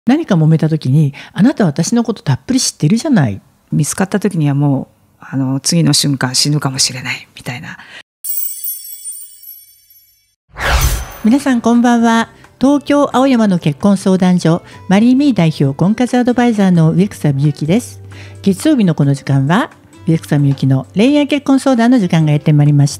何か揉めた時に、あなたは私のことたっぷり知ってるじゃない。 見つかった時にはもう次の瞬間死ぬかもしれないみたいな。 皆さんこんばんは。東京青山の結婚相談所マリーミー代表婚活アドバイザーの植草美幸です。月曜日のこの時間は植草美幸の恋愛結婚相談の時間がやってまいりました。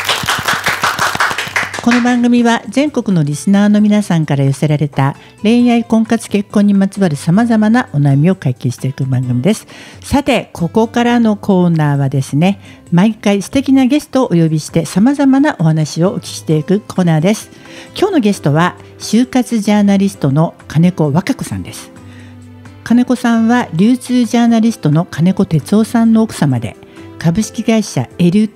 この番組は全国のリスナーの皆さんから寄せられた恋愛婚活結婚にまつわるさまざまなお悩みを解決していく番組です。さて、ここからのコーナーはですね、毎回素敵なゲストをお呼びしてさまざまなお話をお聞きしていくコーナーです。今日のゲストは就活ジャーナリストの金子和歌子さんです。金子さんは流通ジャーナリストの金子哲夫さんの奥様で、株式会社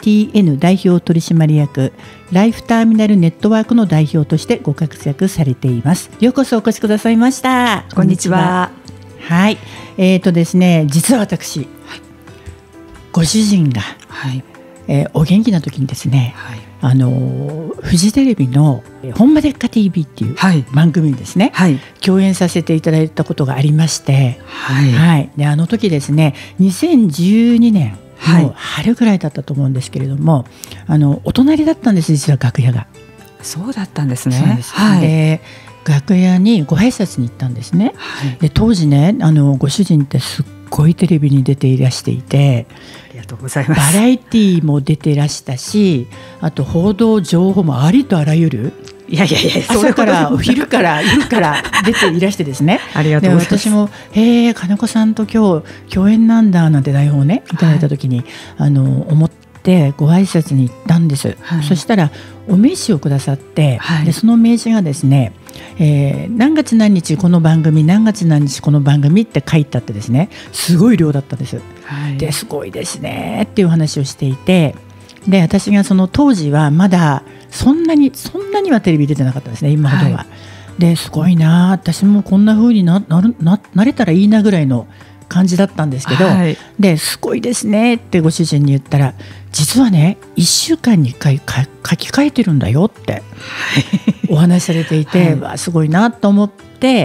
LTN 代表取締役ライフターミナルネットワークの代表としてご活躍されています。ようこそお越しくださいました。 こんにちは。 はい、ですね、実は私、ご主人が、お元気な時にですね、フジテレビのほんまでっか TV っていう番組にですね、共演させていただいたことがありまして、であの時ですね、2012年もう春ぐらいだったと思うんですけれども、お隣だったんです、実は楽屋が。 そうだったんですね。 で楽屋にご挨拶に行ったんですね。で当時ね、ご主人ってすっごいテレビに出ていらしていて、 ありがとうございます。 バラエティーも出てらしたし、あと報道情報もありとあらゆる、朝からお昼から夜から出ていらしてですねありがとうございます。 私も金子さんと今日共演なんだなんて台本をねいただいた時に、思ってご挨拶に行ったんです。そしたらお名刺をくださって、でその名刺がですね、何月何日この番組、何月何日この番組って書いてあってですね、すごい量だったんです。ですごいですねっていう話をしていて、で私がその当時はまだそんなにはテレビ出てなかったですね、今ほどは。ですごいな、私もこんな風になれたらいいなぐらいの感じだったんですけど、ですごいですねってご主人に言ったら、実はね1週間に1回書き換えてるんだよってお話しされていて、すごいなと思って、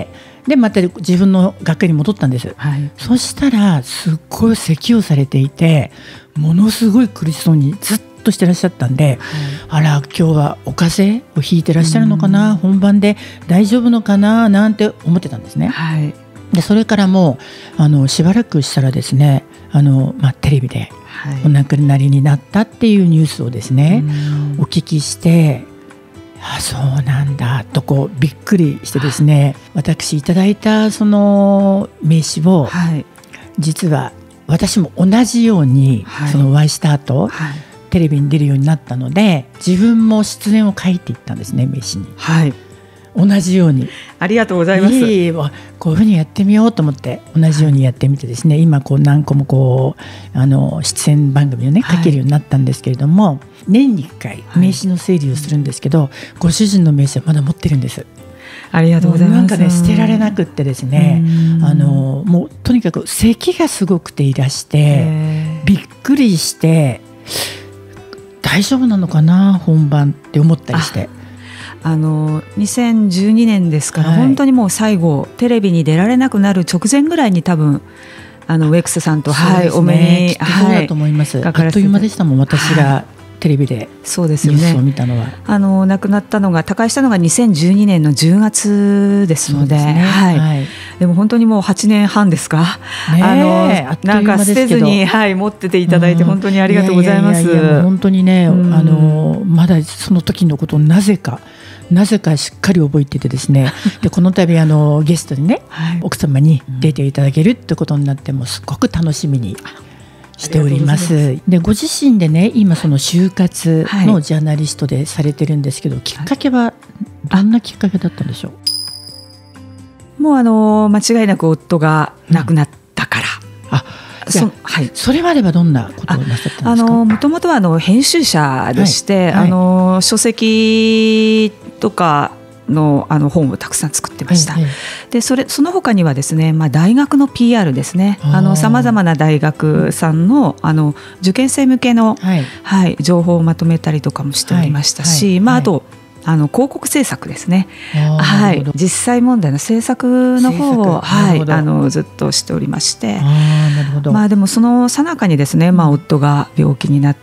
でまた自分の学校に戻ったんです。そしたらすっごい咳をされていて、ものすごい苦しそうにずっとしてらっしゃったんで、あら今日はお風邪をひいてらっしゃるのかな、本番で大丈夫のかななんて思ってたんですね。でそれからもうしばらくしたらですね、テレビでお亡くなりになったっていうニュースをですね、お聞きして、そうなんだとこうびっくりしてですね、私いただいたその名刺を、実は私も同じように、そのお会いした後、テレビに出るようになったので、自分も出演を書いていったんですね、名刺に。同じように。 ありがとうございます。 こういうふうにやってみようと思って同じようにやってみてですね、今こう何個も出演番組をね書けるようになったんですけれども、年に1回名刺の整理をするんですけど、ご主人の名刺はまだ持ってるんです。 ありがとうございます。 なんかね捨てられなくってですね、もうとにかく咳がすごくていらして、びっくりして大丈夫なのかな本番って思ったりして。 2012年ですから、本当にもう最後テレビに出られなくなる直前ぐらいに多分植草さんと、お目に、 そうだと思います。あっという間でしたもん、私がテレビでニュースを見たのは。 亡くなったのが他界したのが2012年の10月ですので、でも本当にもう8年半ですか、なんか捨てずに、持ってていただいて本当にありがとうございます。 本当にね、まだその時のことをなぜかしっかり覚えててですねでこの度ゲストにね、奥様に出ていただけるってことになって、もうすごく楽しみにしております。でご自身でね、今その就活のジャーナリストでされてるんですけど、きっかけはどんなきっかけだったんでしょう？ もう間違いなく夫が亡くなったから。 それまではどんなことをなさったんですか？ もともとは編集者でして、書籍とかの本をたくさん作ってました。でその他にはですね、大学の PR ですね、さまざまな大学さんの受験生向けの、情報をまとめたりとかもしておりましたし、あと広告制作ですね。はい、実際問題の制作の方を、はい、ずっとしておりまして、 なるほど。 でもその最中にですね、夫が病気になって、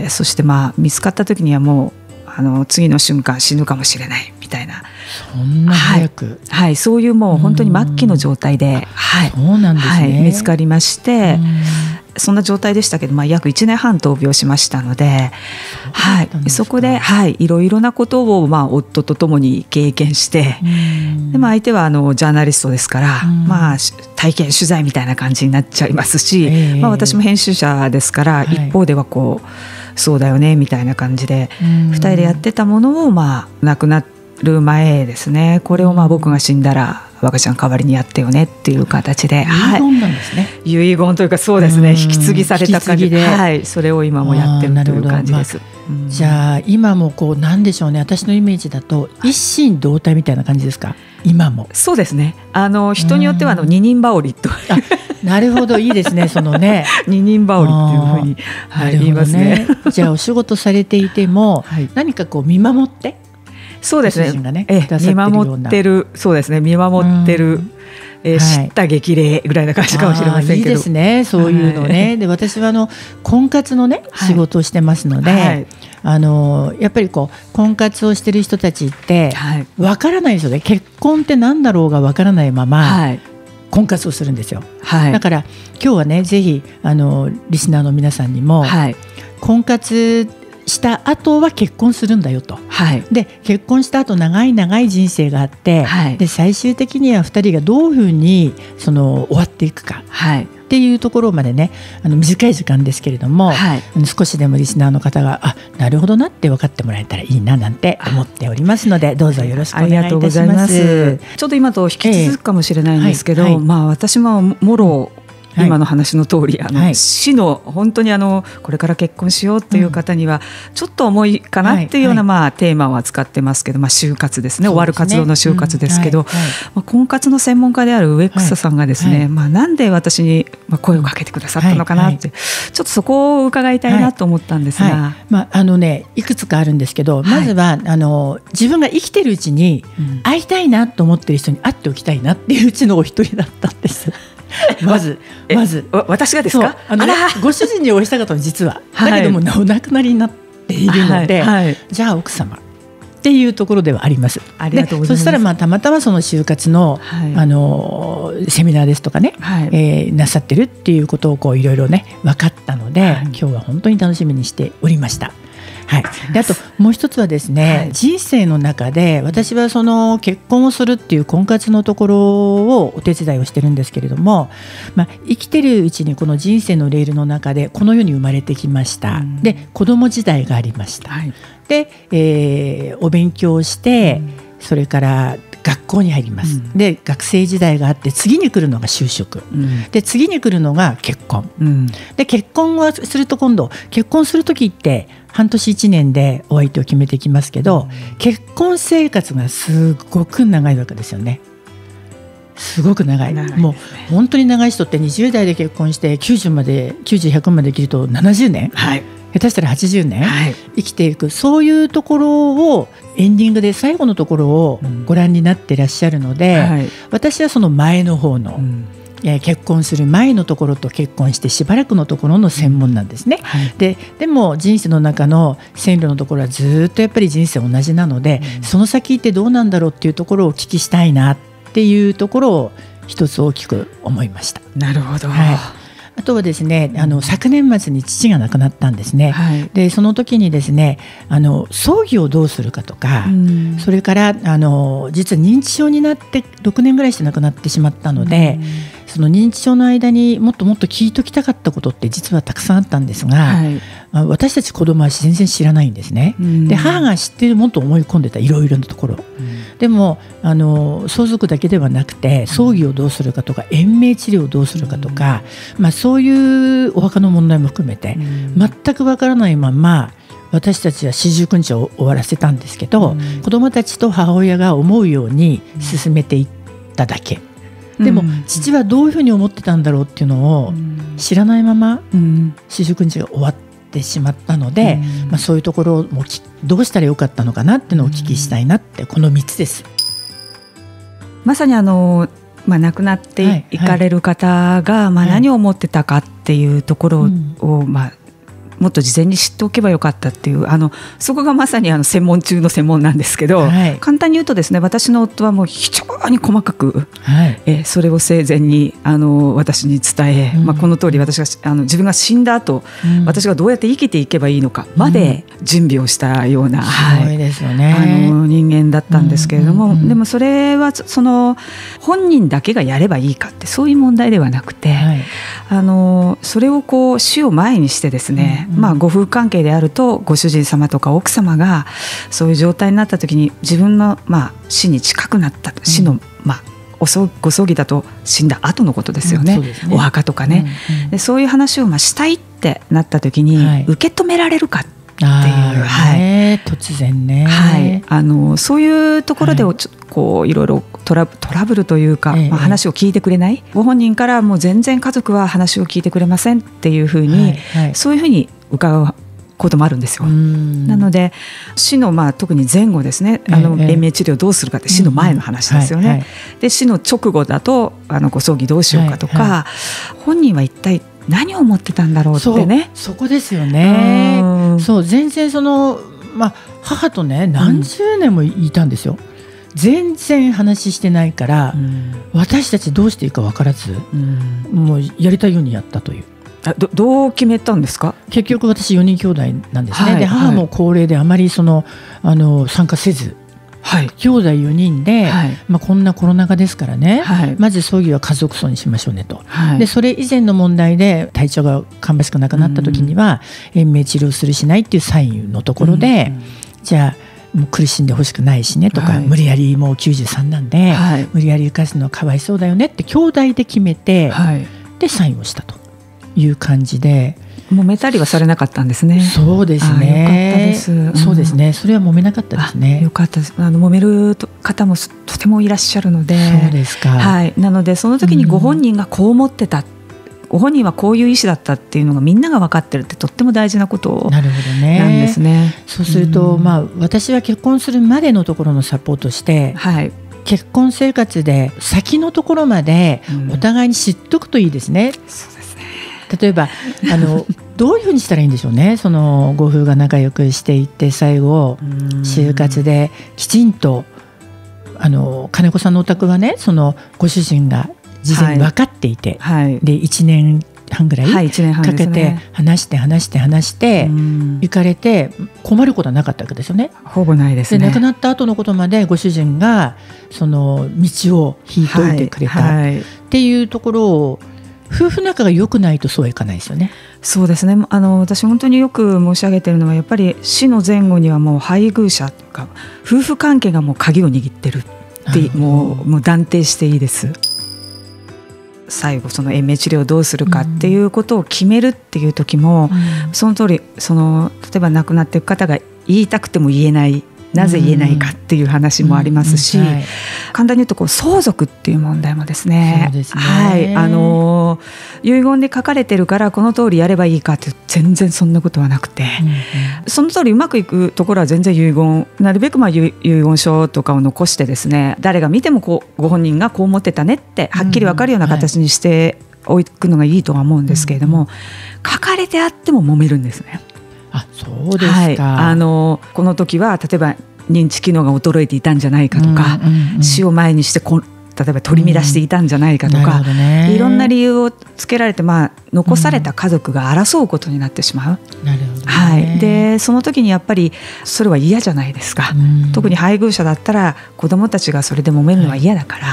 そして見つかった時にはもう次の瞬間死ぬかもしれないみたいな、 そんな早く、 はい、そういうもう本当に末期の状態で、はい、 そうなんですね、 はい、見つかりまして、そんな状態でしたけど、約1年半闘病しましたので、はい、そこで、はい、いろいろなことを夫と共に経験して、で相手はジャーナリストですから、体験取材みたいな感じになっちゃいますし、私も編集者ですから、一方ではそうだよねみたいな感じで、2人でやってたものを亡くなる前ですね、これを僕が死んだら若ちゃん代わりにやってよねっていう形で、 遺言なんですね、 遺言というか、そうですね、引き継ぎされた感じで、はい、それを今もやってるという感じです。 じゃあ今もなんでしょうね、私のイメージだと一心同体みたいな感じですか、今も。 そうですね、人によっては二人羽織となるほど、いいですね、そのね二人羽織っていうふうに、言いますね。 じゃあお仕事されていても、何か見守って、 そうですね、見守ってる、そうですね、見守ってる、知った激励ぐらいな感じかもしれませんけど、 いいですね、そういうのね。で私は婚活のね仕事をしてますので、やっぱり婚活をしてる人たちってわからないですよね。結婚って何だろうがわからないまま婚活をするんですよ。だから今日はね、ぜひリスナーの皆さんにも、婚活した後は結婚するんだよと、で結婚した後長い長い人生があって、で最終的には2人がどういうふうに終わっていくか、っていうところまでね、短い時間ですけれども、少しでもリスナーの方がなるほどなって分かってもらえたらいいななんて思っておりますので、どうぞよろしくお願いいたします。 ちょっと今と引き続くかもしれないんですけど、私ももろ今の話の通り、死の本当にこれから結婚しようという方にはちょっと重いかなっていうようなテーマを扱ってますけど、就活ですね、終わる活動の就活ですけど、婚活の専門家である植草さんがですね、なんで私に声をかけてくださったのかなって、ちょっとそこを伺いたいなと思ったんですが、 いくつかあるんですけど、まずは自分が生きてるうちに会いたいなと思ってる人に会っておきたいなっていううちのお一人だったんですまず私がですか？ ご主人にお会いしたかったの、実は。だけどもお亡くなりになっているので、じゃあ奥様っていうところではあります。 ありがとうございます。 そしたらたまたまその就活の、セミナーですとかね、なさってるっていうことをいろいろね分かったので、今日は本当に楽しみにしておりました。であともう一つはですね、人生の中で私は結婚をするっていう婚活のところをお手伝いをしてるんですけれども、生きてるうちにこの人生のレールの中でこの世に生まれてきました。で子供時代がありました。で、お勉強をして、それから学校に入ります。で学生時代があって、次に来るのが就職、で次に来るのが結婚、で結婚をすると、今度結婚する時って半年1年でお相手を決めてきますけど、結婚生活がすごく長いわけですよね。すごく長い、もう本当に長い人って20代で結婚して90まで90、100まで生きると70年、下手したら80年、生きていく、そういうところをエンディングで最後のところをご覧になっていらっしゃるので、私はその前の方の、結婚する前のところと結婚してしばらくのところの専門なんですね。でも人生の中の線路のところはずっとやっぱり人生同じなので、その先ってどうなんだろうっていうところをお聞きしたいなっていうところを一つ大きく思いました。 なるほど。 あとはですね、昨年末に父が亡くなったんですね。でその時にですね、葬儀をどうするかとか、それから実は認知症になって6年ぐらいして亡くなってしまったので、その認知症の間にもっともっと聞いときたかったことって実はたくさんあったんですが、私たち子供は全然知らないんですね。で母が知っているもっと思い込んでたいろいろなところ、でも相続だけではなくて、葬儀をどうするかとか延命治療をどうするかとか、そういうお墓の問題も含めて全くわからないまま、私たちは四十九日を終わらせたんですけど、子どもたちと母親が思うように進めていっただけ。でも父はどういうふうに思ってたんだろうっていうのを知らないまま四十九日が終わっってしまったので、そういうところをどうしたらよかったのかなっていうのをお聞きしたいなって、この3つです。 まさに亡くなっていかれる方が何を思ってたかっていうところを、もっと事前に知っておけばよかったっていう、そこがまさに専門中の専門なんですけど、簡単に言うとですね、私の夫はもう非常に細かく、それを生前に私に伝え、この通り私が自分が死んだ後、私がどうやって生きていけばいいのかまで準備をしたような、 すごいですよね、 人間だったんですけれども、でもそれはその本人だけがやればいいかってそういう問題ではなくて、それを死を前にしてですね、ご夫婦関係であるとご主人様とか奥様がそういう状態になった時に自分の死に近くなった死のご葬儀だと死んだ後のことですよね、お墓とかね、でそういう話をしたいってなった時に受け止められるかっていう、 突然ね、 そういうところでいろいろトラブルというか、話を聞いてくれない、ご本人からもう全然家族は話を聞いてくれませんっていうふうに、そういうふうに伺うこともあるんですよ。なので死の特に前後ですね、延命治療どうするかって死の前の話ですよね。で死の直後だとご葬儀どうしようかとか、本人は一体何を思ってたんだろうってね、 そこですよね。そう全然母とね何十年もいたんですよ。全然話してないから、私たちどうしていいか分からず、もうやりたいようにやったという。 どう決めたんですか？ 結局私4人兄弟なんですね。で母も高齢であまり参加せず、兄弟4人で、こんなコロナ禍ですからね、まず葬儀は家族葬にしましょうねと、でそれ以前の問題で体調が芳しくなくなった時には、延命治療するしないっていうサインのところで、じゃあもう苦しんでほしくないしねとか、無理やりもう93なんで、無理やり生かすのはかわいそうだよねって兄弟で決めて、でサインをしたという感じで、 揉めたりはされなかったんですね。 そうですね。そうですね。それは揉めなかったですね。 よかったです。揉める方もとてもいらっしゃるので。 そうですか。 なのでその時にご本人がこう思ってた、ご本人はこういう意思だったっていうのがみんなが分かってるってとっても大事なことなんですね。 そうすると、私は結婚するまでのところのサポートして、結婚生活で先のところまでお互いに知っとくといいですね。 そうですね。 例えばどういうふうにしたらいいんでしょうね。そのご夫婦が仲良くしていって最後就活できちんと金子さんのお宅はね、そのご主人が事前に分かっていて、で1年半ぐらいかけて話して行かれて困ることはなかったわけですよね。 ほぼないですね。 で亡くなった後のことまでご主人がその道を引いといてくれたっていうところを、夫婦仲が良くないとそうはいかないですよね。 そうですね。私本当によく申し上げているのは、やっぱり死の前後にはもう配偶者とか夫婦関係がもう鍵を握ってるってもう断定していいです。最後その延命治療をどうするかっていうことを決めるっていう時も、その通り例えば亡くなっていく方が言いたくても言えない、なぜ言えないかっていう話もありますし、簡単に言うと相続っていう問題もですね。 そうですね。 遺言で書かれてるからこの通りやればいいかって全然そんなことはなくて、その通りうまくいくところは全然遺言、なるべく遺言書とかを残してですね、誰が見てもご本人がこう思ってたねってはっきり分かるような形にしておくのがいいとは思うんですけれども、書かれてあっても揉めるんですね。 そうですか。 この時は例えば認知機能が衰えていたんじゃないかとか、死を前にして例えば取り乱していたんじゃないかとか、いろんな理由をつけられて、残された家族が争うことになってしまう。でその時にやっぱりそれは嫌じゃないですか。特に配偶者だったら子どもたちがそれで揉めるのは嫌だから、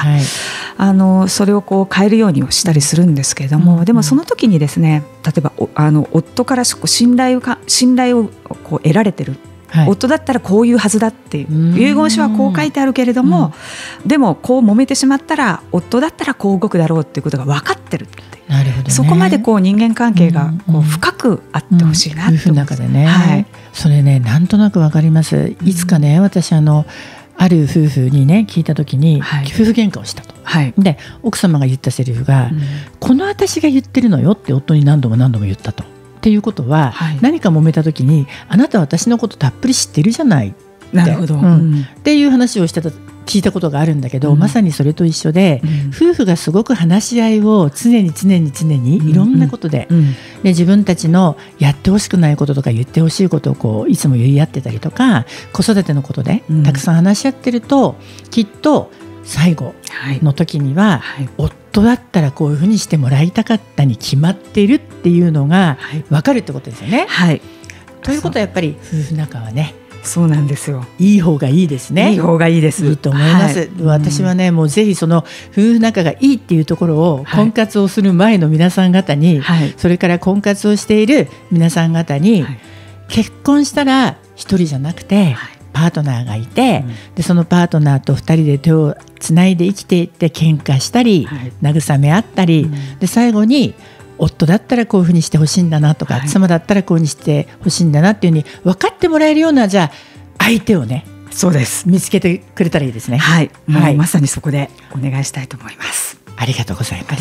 それを変えるようにしたりするんですけれども、でもその時にですね、例えば夫から信頼を得られてる、夫だったらこういうはずだっていう遺言書はこう書いてあるけれども、でもこう揉めてしまったら夫だったらこう動くだろうっていうことが分かってるっていう、そこまで人間関係が深くあってほしいなと思います。 夫婦の中でね、それねなんとなく分かります。いつかね、私ある夫婦にね聞いた時に、夫婦喧嘩をしたと、で奥様が言ったセリフが、この私が言ってるのよって夫に何度も言ったと。っっていうことは、何か揉めた時にあなたは私のことたっぷり知ってるじゃないって、 なるほど、 っていう話を聞いたことがあるんだけど、まさにそれと一緒で、夫婦がすごく話し合いを常にいろんなことで、自分たちのやってほしくないこととか言ってほしいことをこういつも言い合ってたりとか、子育てのことでたくさん話し合ってると、きっと最後の時には、夫だったらこういうふうにしてもらいたかったに決まっているっていうのが分かるってことですよね。ということはやっぱり夫婦仲はね、 そうなんですよ。 いい方がいいですね。 いい方がいいです。 いいと思います。私はね、もうぜひその夫婦仲がいいっていうところを婚活をする前の皆さん方に、それから婚活をしている皆さん方に、結婚したら一人じゃなくて、パートナーがいて、でそのパートナーと2人で手をつないで生きていって喧嘩したり、慰め合ったり、で最後に夫だったらこういうふうにしてほしいんだなとか、妻だったらこういうふうにしてほしいんだなっていうふうに分かってもらえるような、じゃあ相手をね、 そうです、 見つけてくれたらいいですね。 まさにそこでお願いしたいと思います。 ありがとうございます。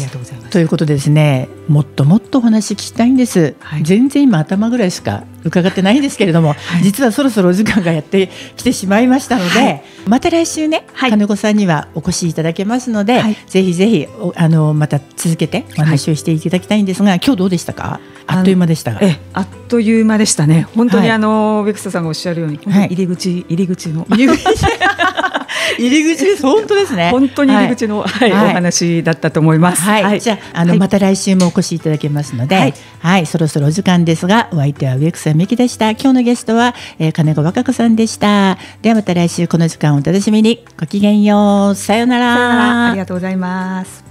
ということでですね、もっともっとお話聞きたいんです。全然今頭ぐらいしか伺ってないんですけれども、実はそろそろお時間がやってきてしまいましたので、また来週ね、金子さんにはお越しいただけますので、ぜひぜひまた続けてお話をしていただきたいんですが、今日どうでしたか？あっという間でしたが。 あっという間でしたね。本当に植草さんがおっしゃるように、入り口の入り口です。本当ですね。 本当に入り口の、お話だったと思います。 じゃあ、また来週もお越しいただけますので、そろそろお時間ですが、お相手は植草美希でした。今日のゲストは、金子和歌子さんでした。ではまた来週この時間をお楽しみに。ごきげんよう。さようなら。 ありがとうございます。